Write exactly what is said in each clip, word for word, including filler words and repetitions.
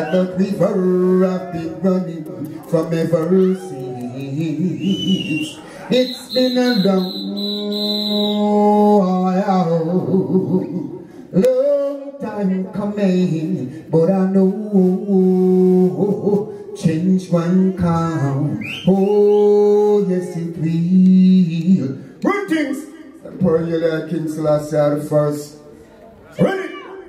that river I've been running from ever since. It's been a long, long time coming, but I know change one come. Oh, yes it will. Greetings! Emperor Yellow King Selassie the first. Ready?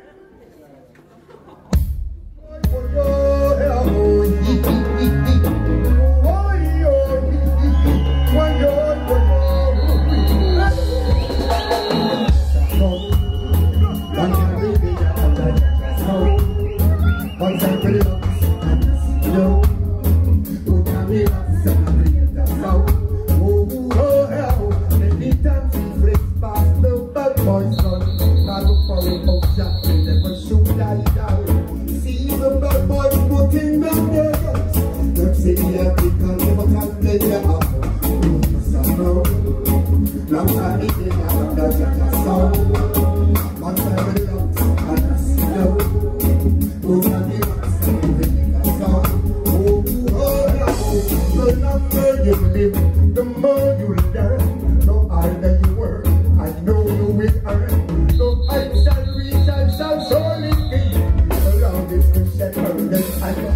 The more you learn, no harder you work, I know you will earn. So I shall reach, I shall surely be. The longest to shed her death I know.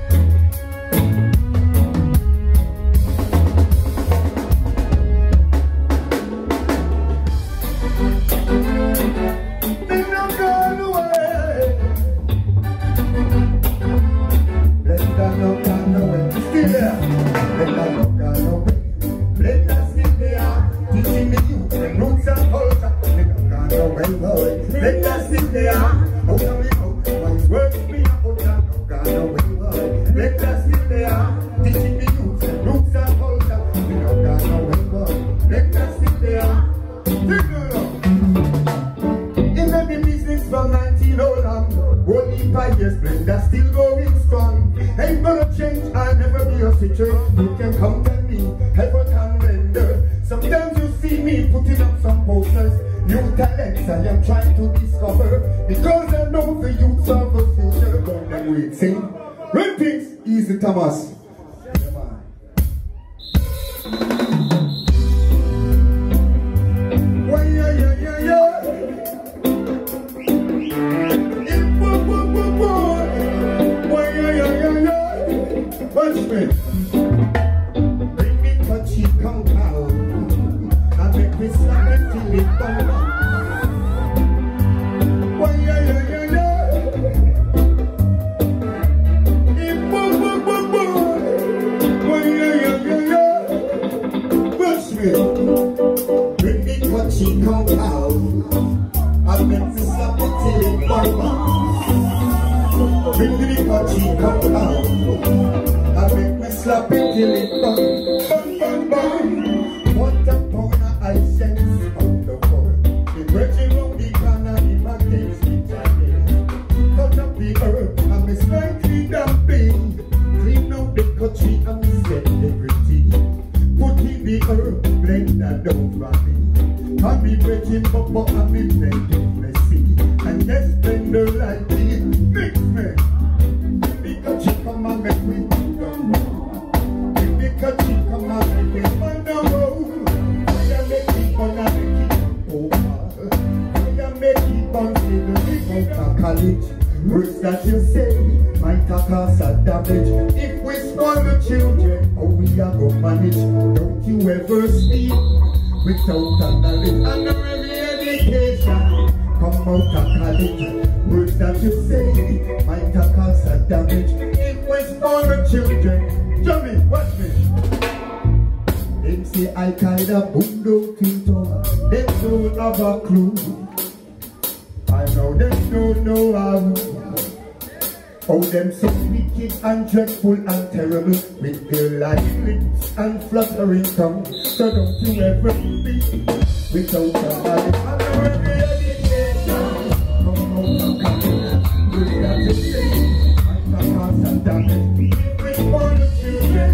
They've not gone away. Let them not gone away. Still there. Let them not gone away. Let us sit there, teaching the youth the roots and culture. Let us gone away, boy. Let us sit there, how can we go? What's worth me out, let us gone away, boy. Let us sit there, teaching the youth the roots and culture. Let us gone away, boy. Let us sit there, take it up. In the business from nineteen oh long, only five years Blender still going strong. Ain't gonna change, I'll never be a switcher. You can come tell me, ever can render. Sometimes you see me putting up some posters. New talents I am trying to discover, because I know the youths of the future. Don't them wait, sing. Red things, Easy Thomas. Why, yeah, yeah, yeah, yeah. Watch me. Bring me touchy compound. I make me slap it till it bang. Why, yeah, yeah, yeah, yeah. It boom, boom, boom, boom. Why, yeah, yeah, yeah, yeah. Watch me. Bring me touchy compound. I make me slap it till it bang. Bring me touchy compound. I make me slap it till it bang, bang, bang, bang. What a pound I sense on the world. The virgin of the corner in my games which I did. Cut up the earth and me slightly dumping. Clean out the country and me set everything. Put in the earth, blend that down running. And me virgin bubble and me blend it messy. And yes, blender like this, mix me. Because she come and make me because she come out and we find the road. I am making fun and making over. I am making fun to the people college. Words that you say might cause a damage. If we spoil the children, how we are going to manage? Don't you ever sleep without a knowledge and a really education? Come out of college. Words that you say might cause a damage. If we spoil the children, Johnny, watch me. Them say I kinda boom down Twitter. Them don't have a clue. I know them don't know how. Oh, them so wicked and dreadful and terrible, with their light lips and fluttering tongue. So don't you ever be without a knowledge and a every education. Come out of college. Words that you say might cause a damage. If we want the children,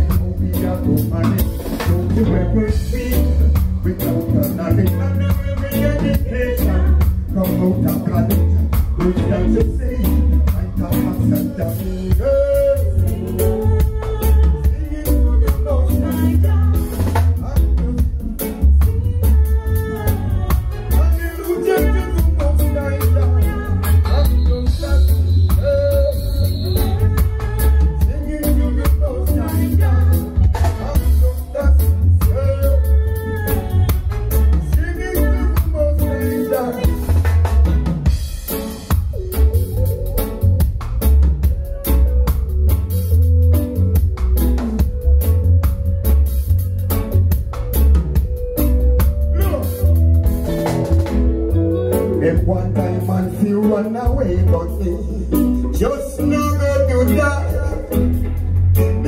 don't you ever speak without a knowledge and every education. Come out of college, which that you say, I can't accept that.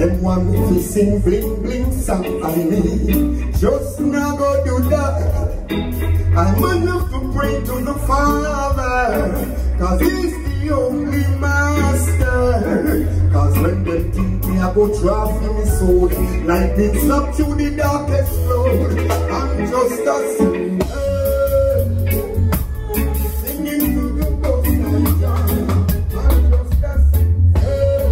Them want me to sing bling bling song for me. Just now go do that. I'm enough to pray to the Father, cause He's the only master. Cause when them think me I go draft in me soul, like it's up to the darkest road. I'm just a sinner, singing to the Most High God. I'm just a sinner.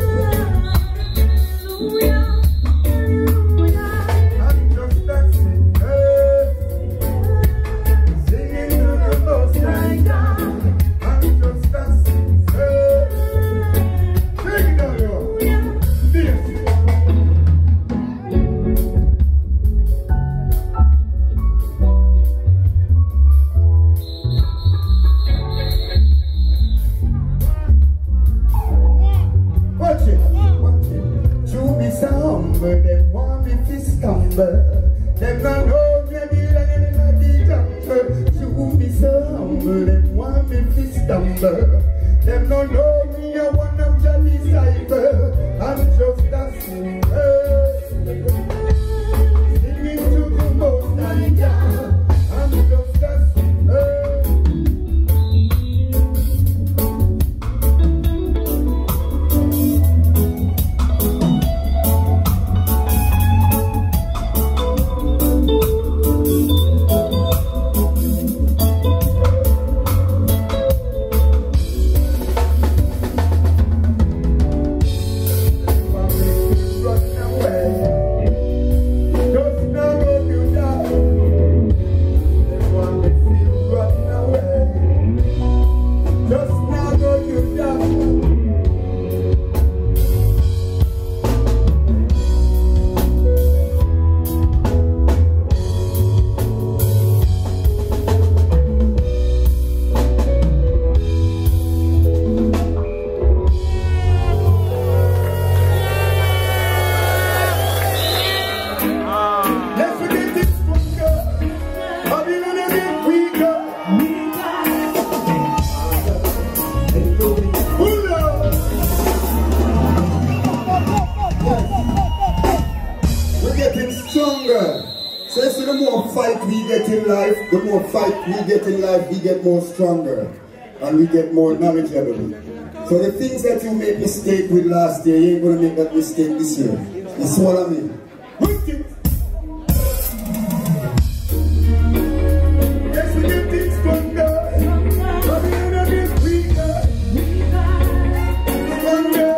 I'm just a sinner, singing to the Most High God. I'm just a sinner. Take it down, yo. This. Watch it, watch it. You be so humble, them want me to stumble. Them not know me the lion in the jungle. You be so humble, them want me to stumble. Them not know me, I one of your disciples. I'm just a sinner, singing to the Most High God. I'm just a sinner. So you see, the more fight we get in life, the more fight we get in life, we get more stronger and we get more knowledgeable. So the things that you made mistake with last year, you ain't gonna make that mistake this year. You see what I mean? Yes, we get things stronger, but we end up getting weaker. Stronger.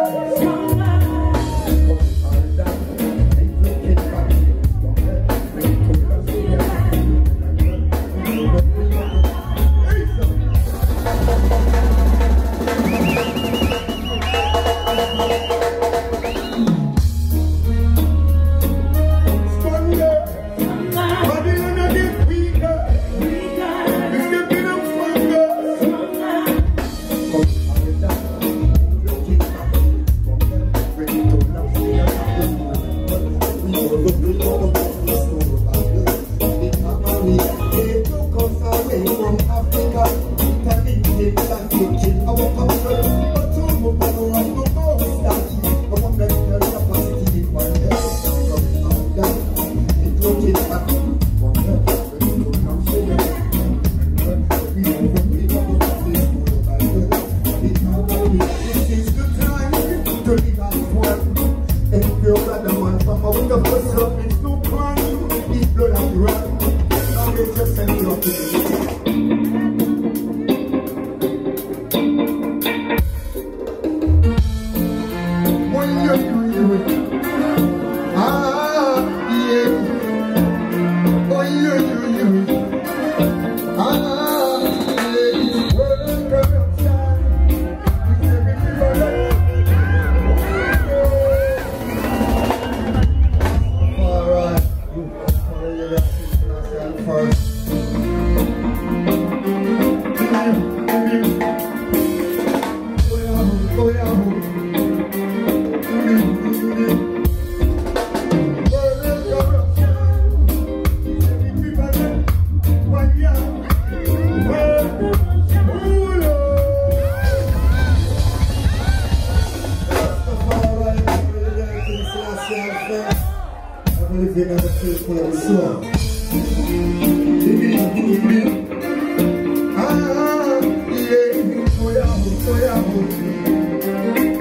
to live in a place full of soul. Give me, give me, give me. Ah, yeah, oh yeah, oh yeah.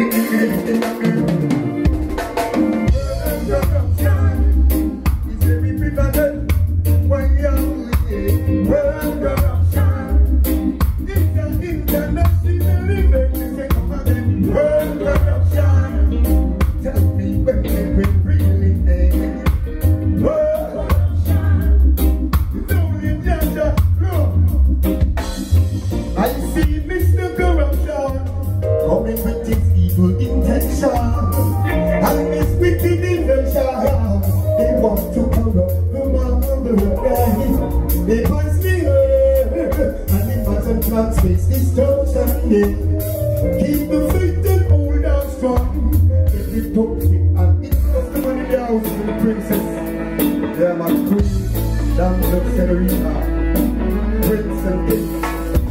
Corruption is very prevalent when you're yeah. World corruption is an international event. They say, come again. World corruption. Tell me when they will really end. World corruption is only just I see Mister Corruption coming with his evil intention and his wicked intention. They want to corrupt the mother. They pass me her and imagine plans face destruction. Yeah. Keep the faith and hold out strong. Let it toxic and it's just the money down to the princess. They're my queen, damn the Senorita, prince and king.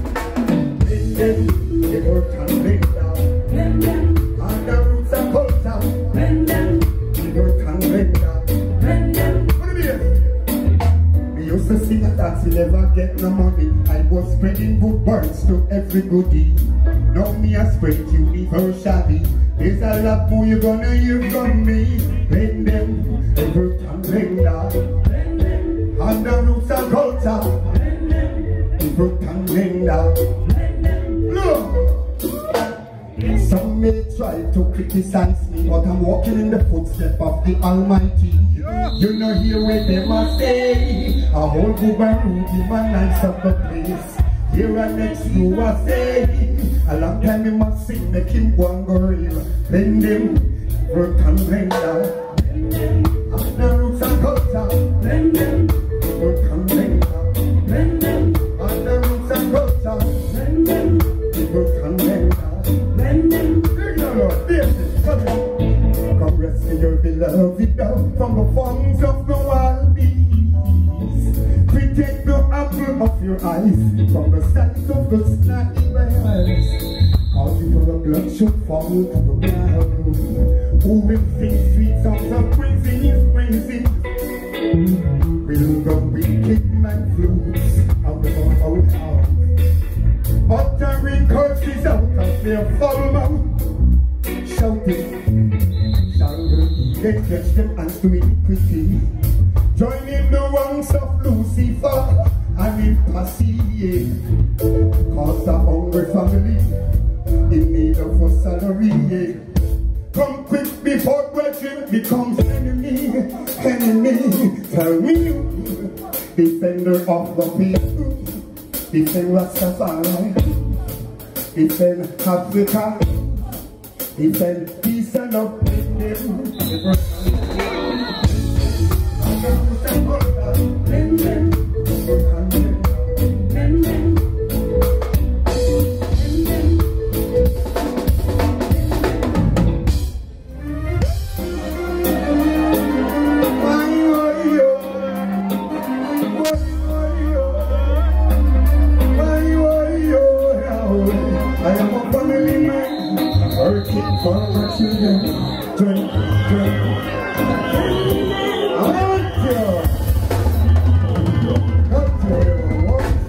They work and bring down and the roots are cut down. They work and bring down. What do you mean? We used to sing a dance, we never get no money. I was spreading good words to everybody. Now me I spread universally. There's a lot more you're gonna hear from me. Bring them, they work and bring down and the roots are cut down. They work and bring down. Some may try to criticize me, but I'm walking in the footsteps of the Almighty. Yeah. You know hear where they must say a whole group of Rudy man nights of the place. Here and next you I say a long time you must sing, make him go and go real. Bend them, work and bend down. And the roots are cut down. Bend them, work and bend down. Bend them, and the roots are cut down. Bend them, work and bend down. Come rescue your beloved now from the fangs of the wild beasts. Protect the apple of your eyes from the sight of the snaky bears. Cause if your blood should fall to the ground, who will sing sweet songs of praising his praises? Will the wicked man flutes out of our own house, uttering curses out of their foul mouth, shouting, shall we get catch them hands to iniquity, joining the ranks of Lucifer and his posse, cause a hungry family in need of a salary. Come quick before brethren becomes enemy, enemy. Tell me you, defender of the people, defend Rastafari, defend Africa, defend peace and love. I am a family man, working for my children. Drink, drink. I want you. Come to you.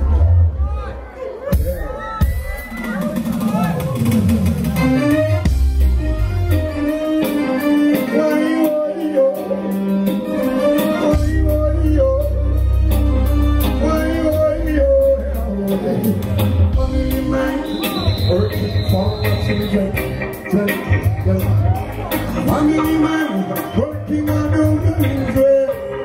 Family man, working for my children. Drink, drink. Family man, working on the women's way.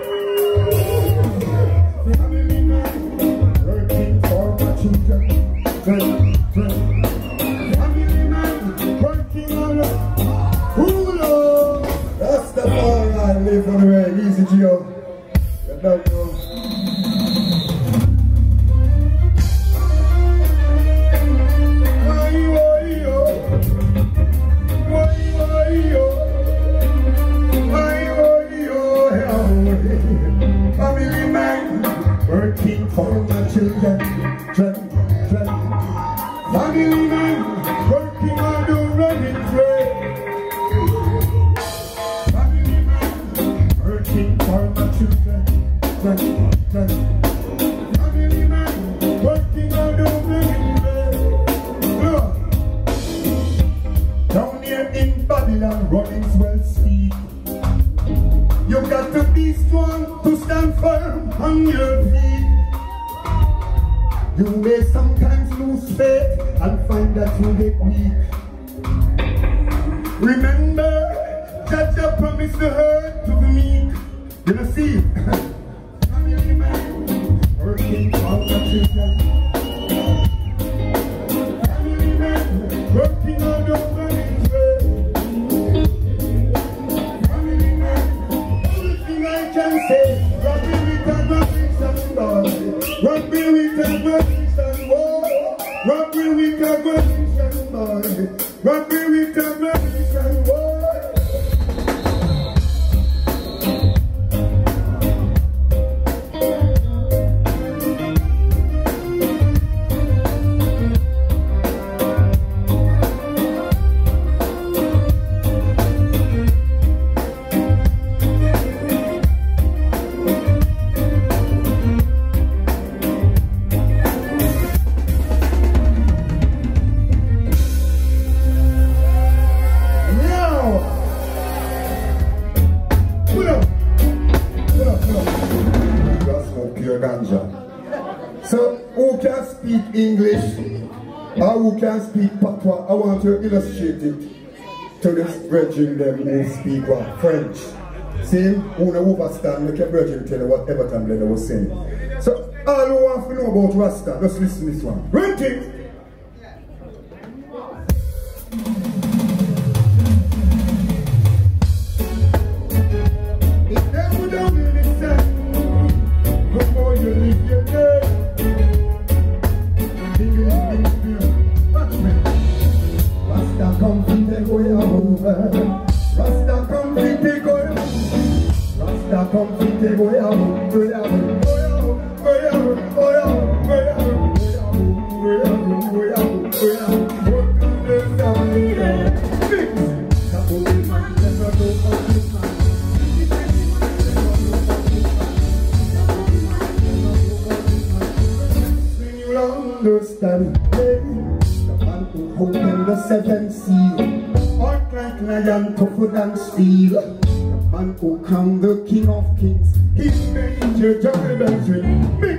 Family man, working for my children. Drink, drink. Family man, working on the hula. That's the far I live on the way. Easy, Gio. You don't know. Family man, working for my children. Drink, drink. Family man, working on the running train. Family man, working for Family man, working all over Look, down here in Babylon, running swell speed. You got to be strong to stand firm on your feet. You may sometimes lose faith and find that you get weak. Remember, Judge promised the herd to be meek. You know, see, family man, working all the children. Family man, working all over Israel. Family man, only thing I can say, Robbie with a Christian boy, Robbie with a Christian boy, Robbie with a Christian boy, Robbie with a Christian boy. So, who can speak English or who can speak patois? I want to illustrate it to this brethren them who speak what? French. See, who don't understand, make your brethren tell you whatever time they was saying. So, all who want to know about Rasta, just listen to this one. Rent it! Rasta come to take away over. Rasta come to take away. Rasta come to take away over. Understand, the man who opened the seventh seal, heart like lion, tougher than steel. The man who crowned the King of Kings, his major judgment mix.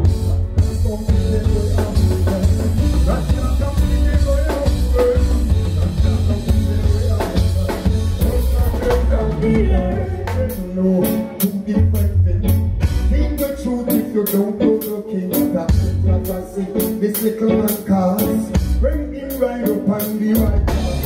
No, to be perfect. Think the truth if you don't know the King. This little man cars, bring him right up on the right path.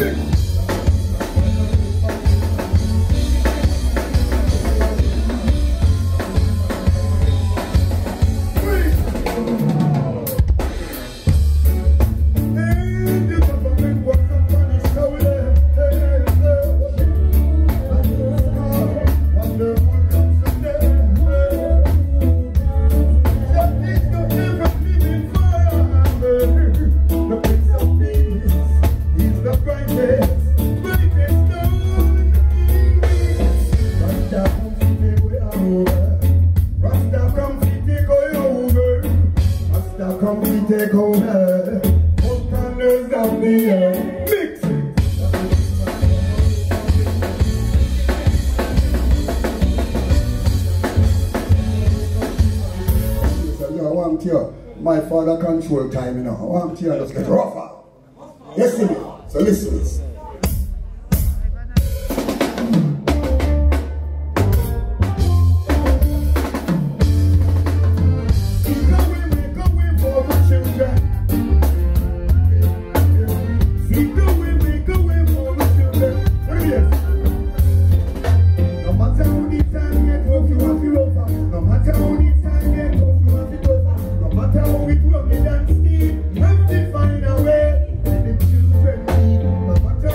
Take over, all corners of the earth, mix it. So, you know, I want to, my father control time, you know. I want to just get rougher. Yes, you know. So listen to this. No matter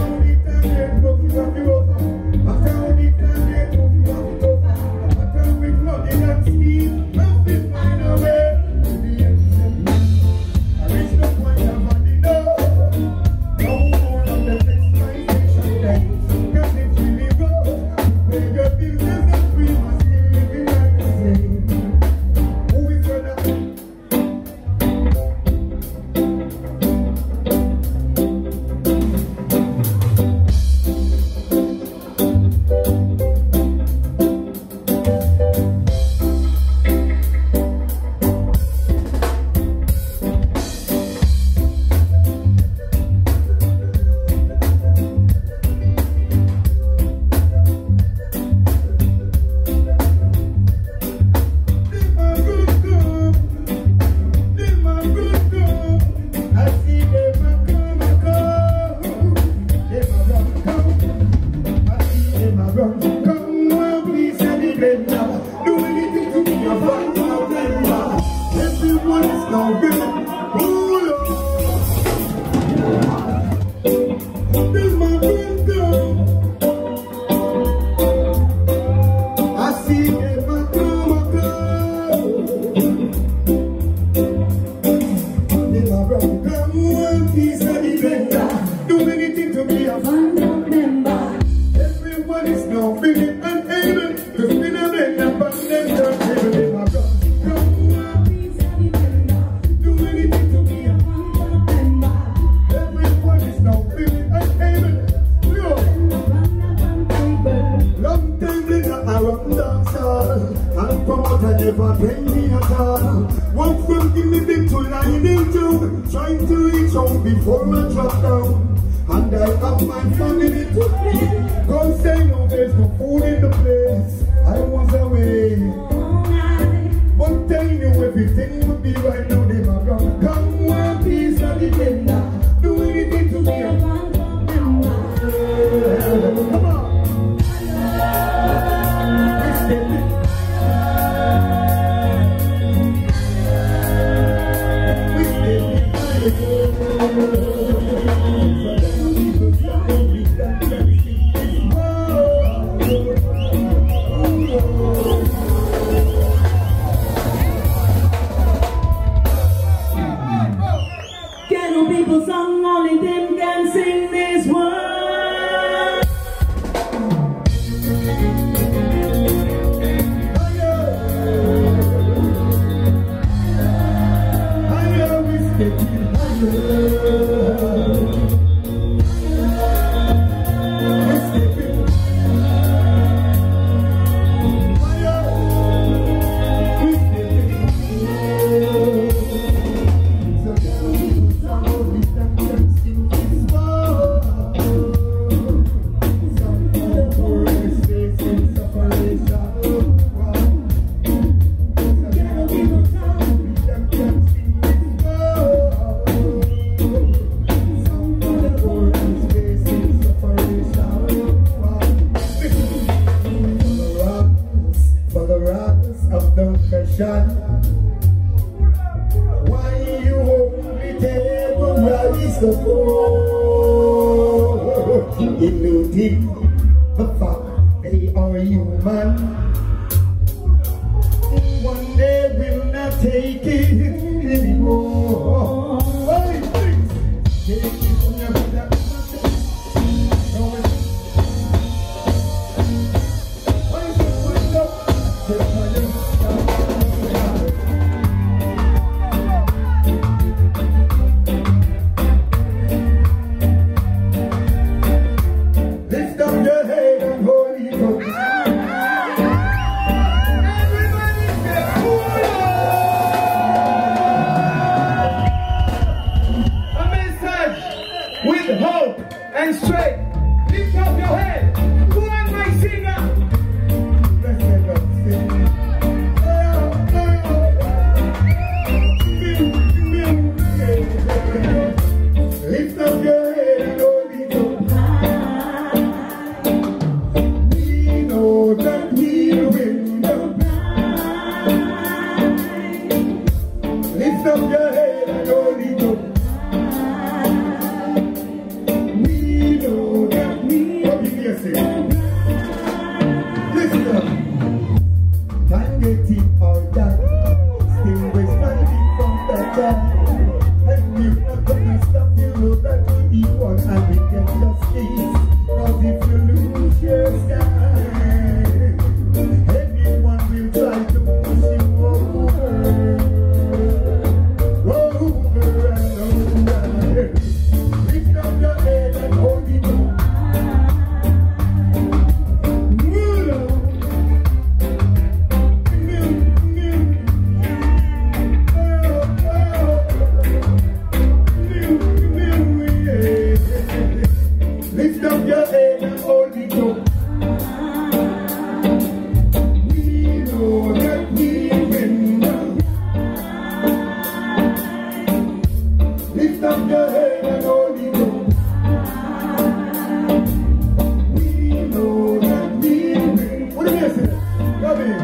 gun. Come on, please, and the blender. Do anything to be a fan of blender. Everyone is now willing. Hold on. This my blender. I see it, my girl, my girl. This my brother. Come on, please, and the blender. Do anything to be a fan of blender. Everyone is now feeling unable to spin a blender, but then turn table in my brother. Never pay me at all. One friend give me big to line into, trying to reach out before I drop down. And I have my family to feed. Don't say no, there's no food in the place. I was away, but I knew everything would be right now. They might gonna come one piece of the blender. Do anything to me. Come on. Ghetto people song, only them can sing this word. Why you only take a rise the poor? Illuding the fact they are human. One day will not take it anymore. Hey, please, take it from your brother. Lift up What do you say? Come in.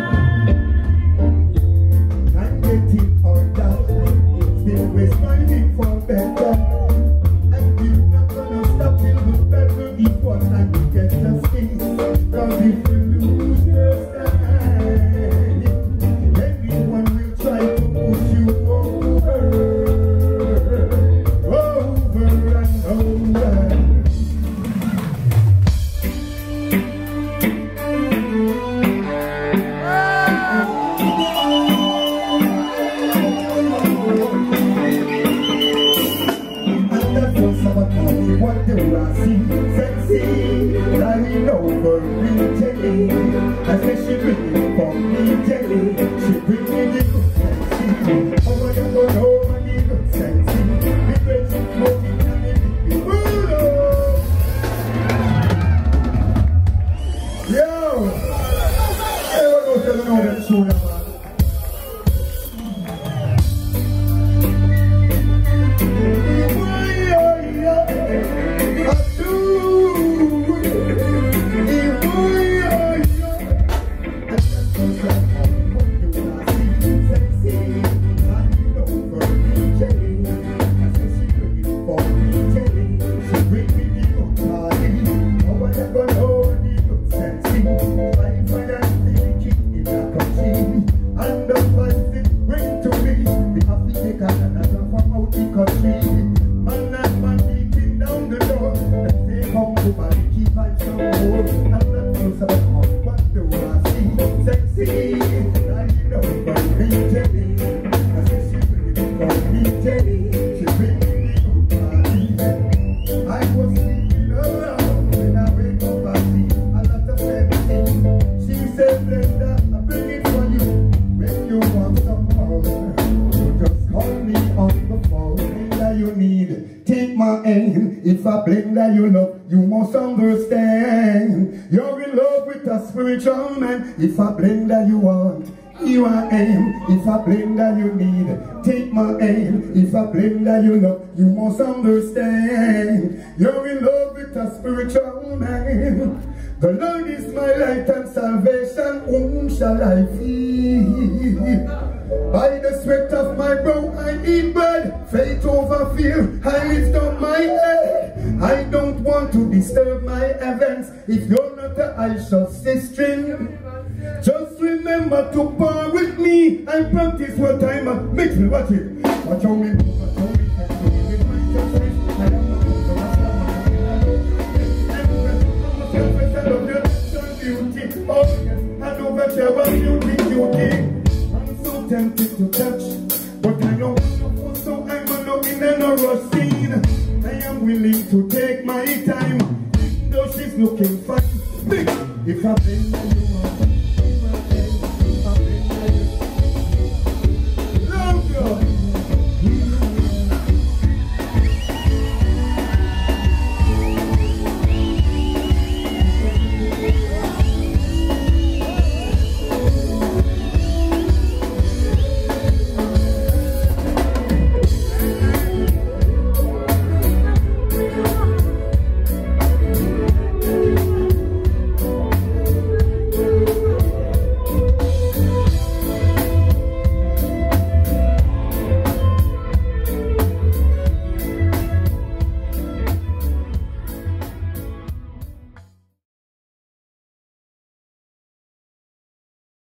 I'm getting on down. Still we're striving for better. And we're not gonna stop till the better equal and we get justice. Cause if we lose your stand, everyone will try to push you over, over and over. What do I see? Sexy, lying over me, jelly. I say she bringing for me, jelly. She bringing the good sexy. Oh, I don't know what the good sexy. The great smoking and the big food. Yo! Everyone knows they don't know that tune, man. If I blame that you love, you must understand. You're in love with a spiritual man. If I blame that you want, you are aim. If I blame that you need, take my aim. If I blame that you love, you must understand. You're in love with a spiritual man. The Lord is my light and salvation. Whom shall I fear? By the sweat of my brow I eat bread. Faith over fear, I lift up my head. I don't want to disturb my events. If you're not a I shall stay string. Just remember to bar with me and practice what I'm a mix me, watch it. Watch how me move, watch how me catch me with my justice. I am not going to rest on my I love your beauty. Oh yes, I know that you're a beauty, beauty. Tempted to touch, but I know so I'm not in a rush scene. I am willing to take my time, though she's looking fine. If I blame you